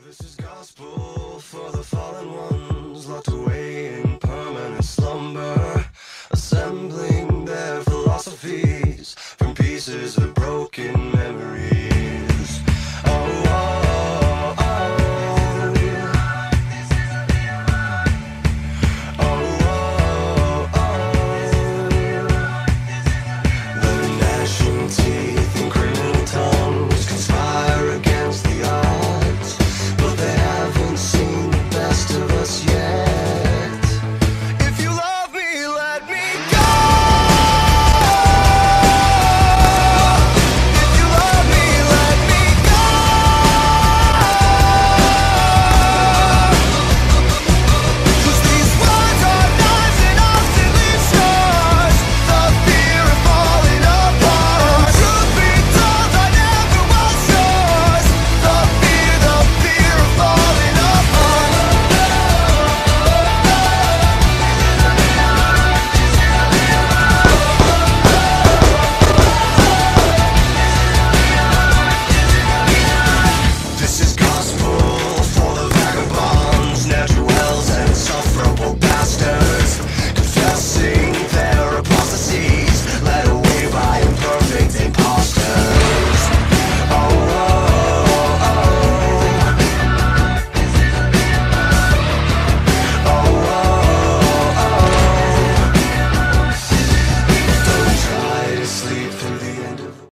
This is gospel for the fallen ones, locked away in permanent slumber, assembling their philosophies from pieces of broken memories.